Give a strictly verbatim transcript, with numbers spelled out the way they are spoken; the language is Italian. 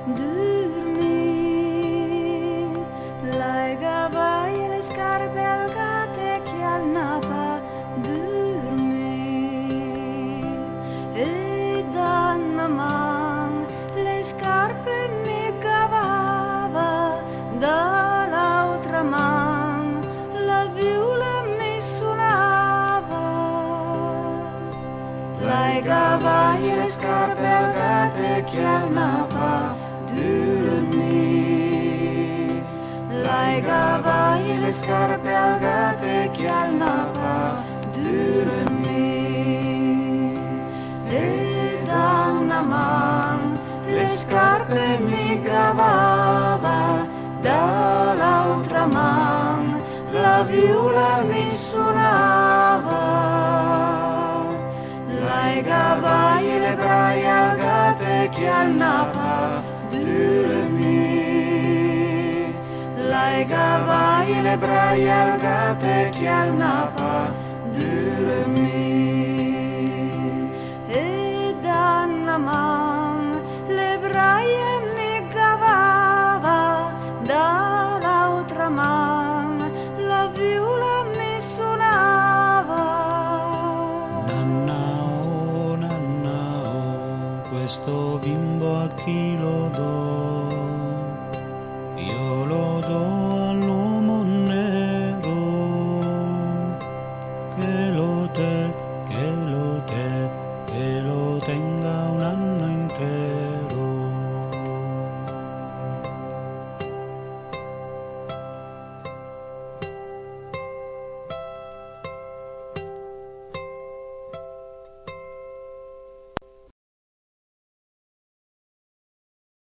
dormir. Legava le scarpe al gatto che al napa dormir. E danna man le scarpe mi cavava, dall'altra man la viola mi suonava. Legava le scarpe al gatto che al napa dormir. Legava le scarpe al gatto che al napa dormir. E da una man le scarpe mi cavava, dall'altra man la viola mi suonava. Legava le braccia al gatto che al napa dormir. Legava le braccia al gatto che al napa dormir. E danna man le braccia mi cavava, dall'altra man la viola mi suonava. Nanna oh, nanna oh, questo bimbo a chi lo do?